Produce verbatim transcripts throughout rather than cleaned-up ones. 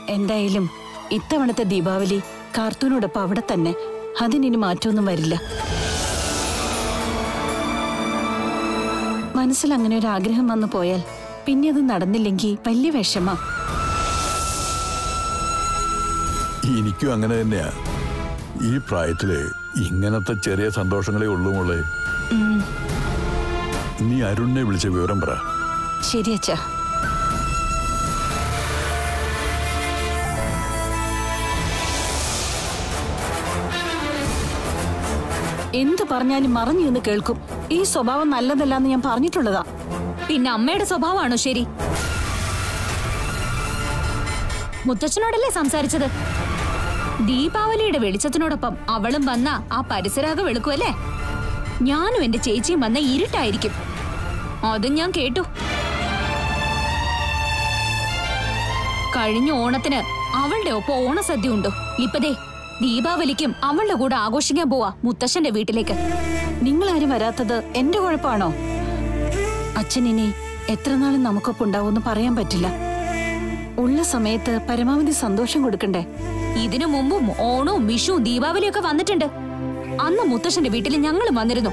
എന്തായാലും ഇത്തവണത്തെ ദീപാവലി കാർത്തൂനോടൊപ്പം അവിടെ തന്നെ. അതിനി മാറ്റമൊന്നും വരില്ല. മനസ്സിൽ അങ്ങനെ ഒരു ആഗ്രഹം വന്നു പോയാൽ പിന്നെ അത് നടന്നില്ലെങ്കിൽ വലിയ വിഷമ. എനിക്കും അങ്ങനെ തന്നെയാ. ഈ പ്രായത്തില് ഇങ്ങനത്തെ ചെറിയ സന്തോഷങ്ങളെ ഉള്ളൂ മോളെ. നീ അരുണിനെ വിളിച്ച വിവരം പറ. ശരി അച്ഛാ. എന്തു പറഞ്ഞാലും മറഞ്ഞു നിന്ന് കേൾക്കും. ഈ സ്വഭാവം നല്ലതല്ലാന്ന് ഞാൻ പറഞ്ഞിട്ടുള്ളതാ. പിന്നെ അമ്മയുടെ സ്വഭാവമാണോ ശരി? മുത്തച്ഛനോടല്ലേ സംസാരിച്ചത്? ദീപാവലിയുടെ വെളിച്ചത്തിനോടൊപ്പം അവളും വന്ന ആ പരിസരാകെ വെളുക്കുമല്ലേ? ഞാനും എന്റെ ചേച്ചിയും വന്ന ഇരുട്ടായിരിക്കും. അതും ഞാൻ കേട്ടു. കഴിഞ്ഞ ഓണത്തിന് അവളുടെ ഒപ്പം ഓണസദ്യ ഉണ്ടോ? ഇപ്പതേ ദീപാവലിക്കും അവളുടെ കൂടെ ആഘോഷിക്കാൻ പോവാ മുത്തശ്ശന്റെ വീട്ടിലേക്ക്. നിങ്ങളാരും വരാത്തത് എന്റെ കുഴപ്പമാണോ? അച്ഛനിനി എത്ര നാളും നമുക്കൊപ്പം ഉണ്ടാവുമെന്ന് പറയാൻ പറ്റില്ല. ഉള്ള സമയത്ത് പരമാവധി സന്തോഷം കൊടുക്കണ്ടേ? ഇതിനു മുമ്പും ഓണവും വിഷുവും ദീപാവലിയും ഒക്കെ വന്നിട്ടുണ്ട്. അന്ന് മുത്തശ്ശന്റെ വീട്ടിൽ ഞങ്ങളും വന്നിരുന്നു.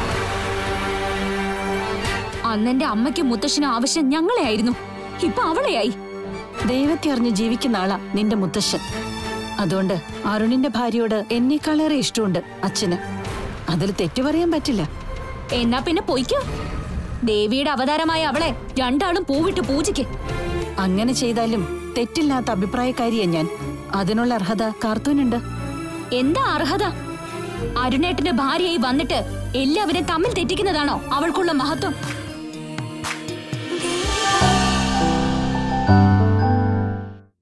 അന്നെന്റെ അമ്മയ്ക്കും മുത്തശ്ശനും ആവശ്യം ഞങ്ങളെ ആയിരുന്നു. ഇപ്പൊ അവളെയായി. ദൈവത്തെ അറിഞ്ഞ് ജീവിക്കുന്ന ആളാ നിന്റെ മുത്തശ്ശൻ. അതുകൊണ്ട് അരുണിന്റെ ഭാര്യയോട് എന്നെക്കാളേറെ ഇഷ്ടമുണ്ട് അച്ഛന്. അതിൽ തെറ്റു പറയാൻ പറ്റില്ല. എന്നാ പിന്നെ പൊയ്ക്കോ. ദേവിയുടെ അവതാരമായ അവളെ രണ്ടാളും പൂവിട്ട് പൂജിക്ക്. അങ്ങനെ ചെയ്താലും തെറ്റില്ലാത്ത അഭിപ്രായക്കാരിയാ ഞാൻ. അതിനുള്ള അർഹത കാർത്തൂനുണ്ട്. എന്താ അർഹത? അരുണേട്ടന്റെ ഭാര്യയായി വന്നിട്ട് എല്ലാവരെയും തമ്മിൽ തെറ്റിക്കുന്നതാണോ അവൾക്കുള്ള മഹത്വം?